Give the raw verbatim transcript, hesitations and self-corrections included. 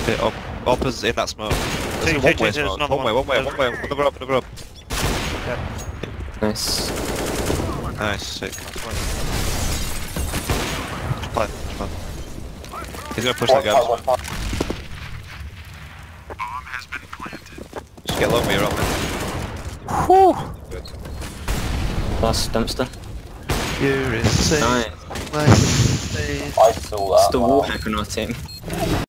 Bit up, uppers in that smoke. There's Two, a one two, way two, there's smoke. another One way, one. one way, one way. Another up, another up. Nice. Nice, sick. Play, come on. He's gonna push that guy. Just get low me, you're up, man. Whew. Last dumpster. You're insane. Nice. Nice. I saw that. It's the wall hack on our team.